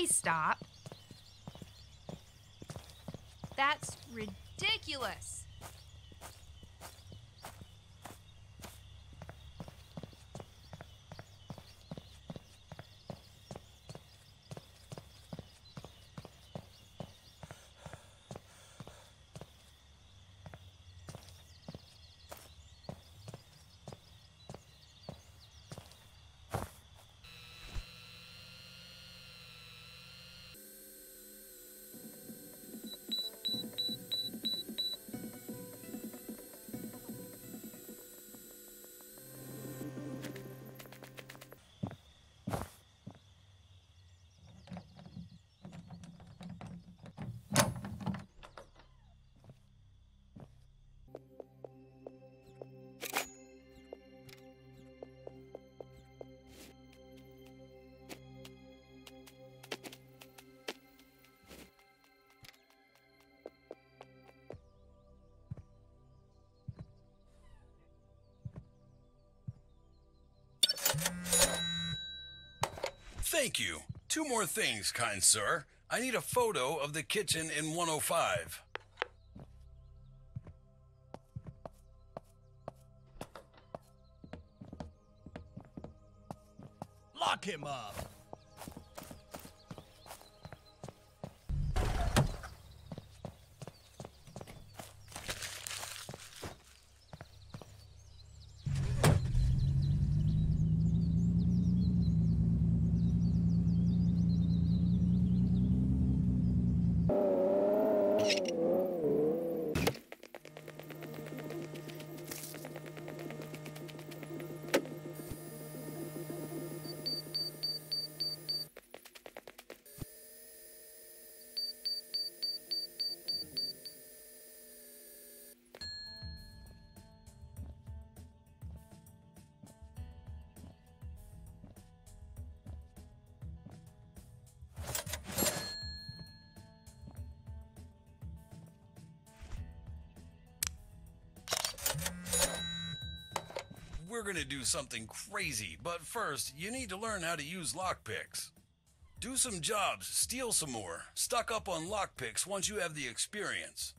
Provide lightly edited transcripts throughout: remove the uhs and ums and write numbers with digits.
Please stop. That's ridiculous. Thank you. Two more things, kind sir. I need a photo of the kitchen in 105. Lock him up! We're gonna do something crazy, but first, you need to learn how to use lockpicks. Do some jobs, steal some more, stock up on lockpicks once you have the experience.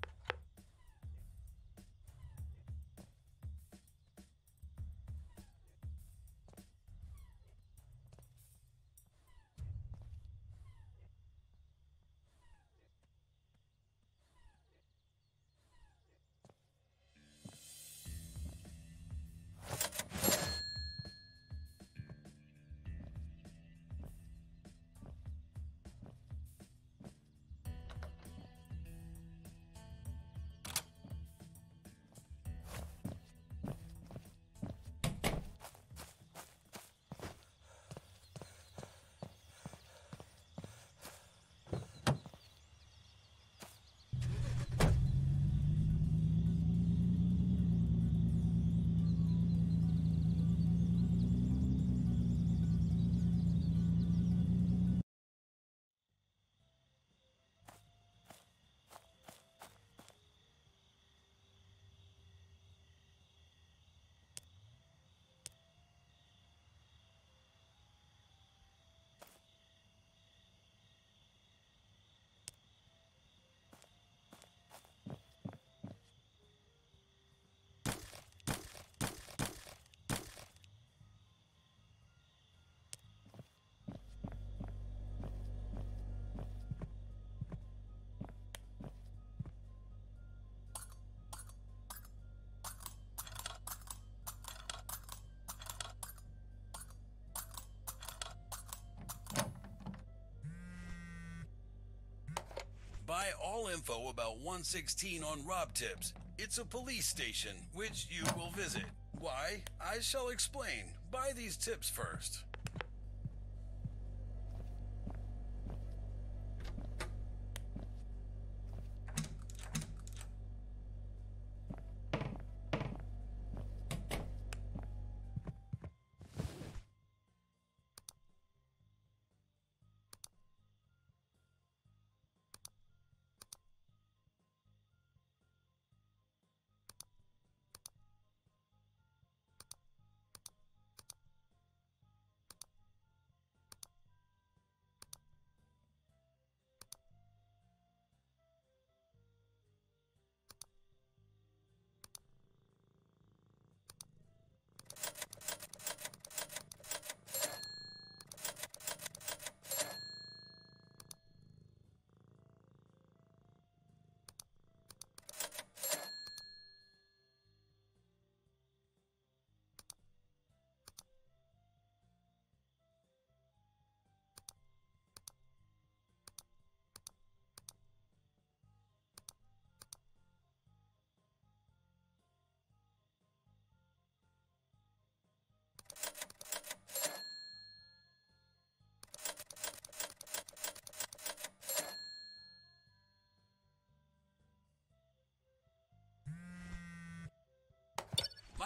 Buy all info about 116 on Rob Tips. It's a police station, which you will visit. Why? I shall explain. Buy these tips first.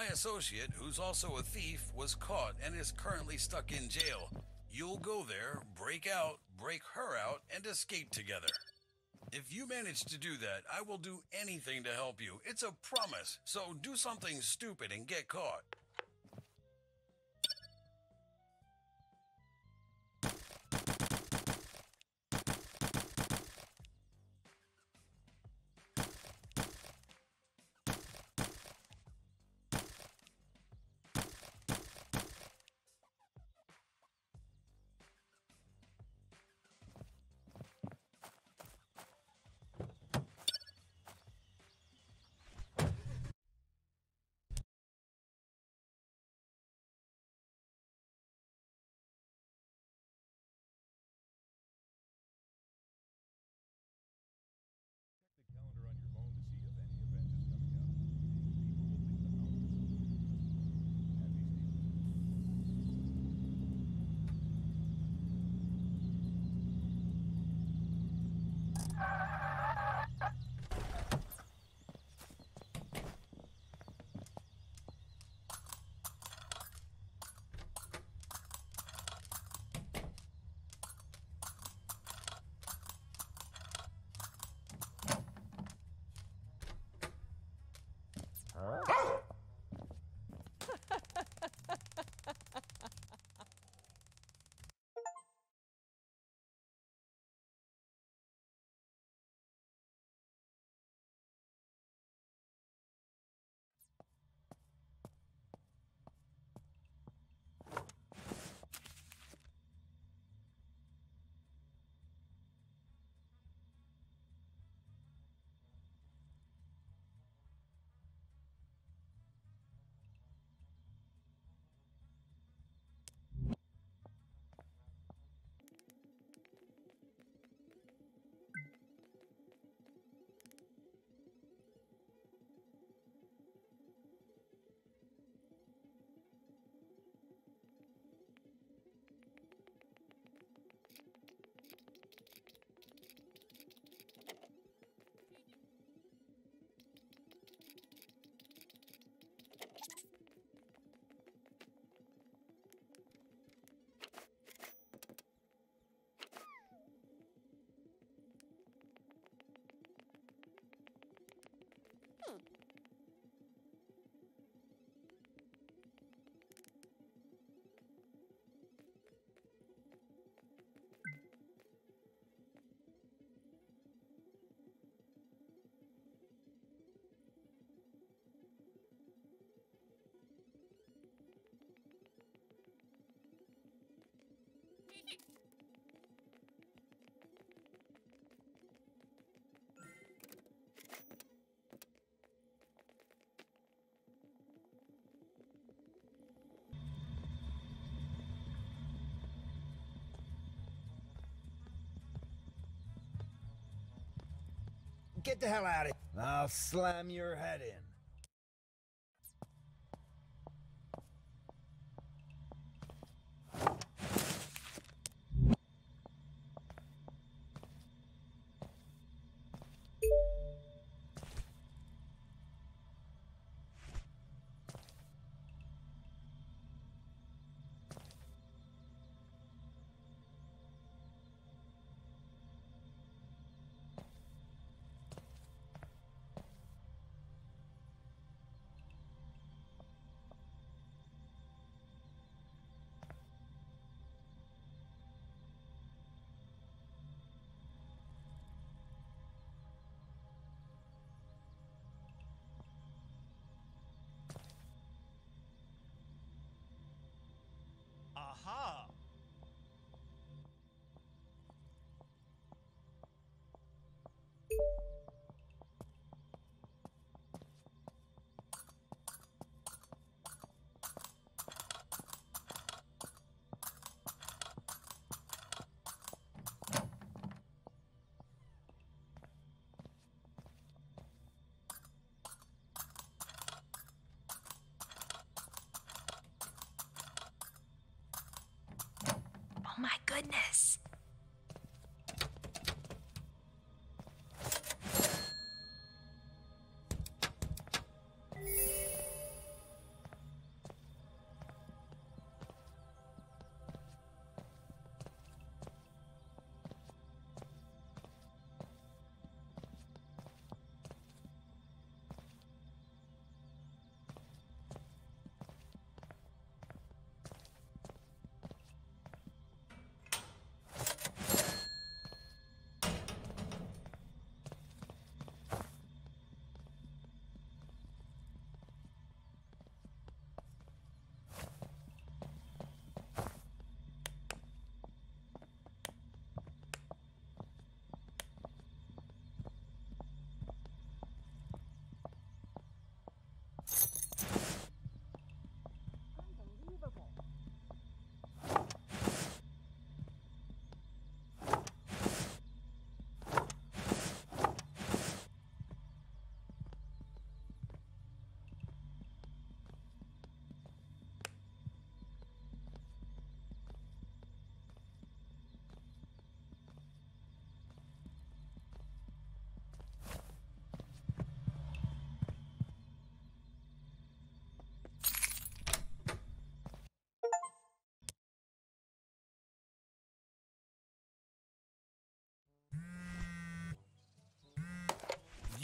associate, who's also a thief, was caught and is currently stuck in jail. You'll go there, break out, break her out, and escape together. If you manage to do that, I will do anything to help you. It's a promise. So do something stupid and get caught. The calendar on your phone to see if any event is coming up. People will think the house is open. Happy Steve. Get the hell out of here. I'll slam your head in. Aha! Oh my goodness.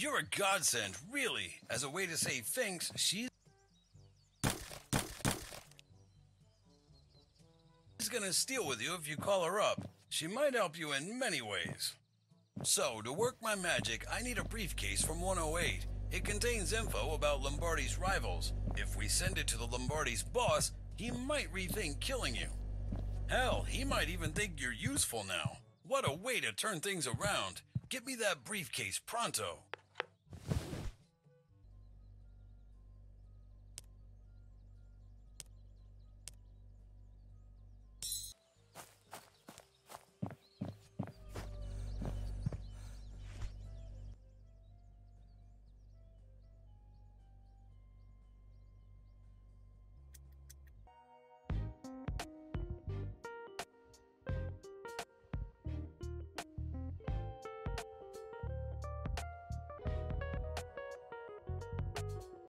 You're a godsend, really. As a way to say thanks, she's gonna steal with you if you call her up. She might help you in many ways. So, to work my magic, I need a briefcase from 108. It contains info about Lombardi's rivals. If we send it to the Lombardi's boss, he might rethink killing you. Hell, he might even think you're useful now. What a way to turn things around. Get me that briefcase pronto.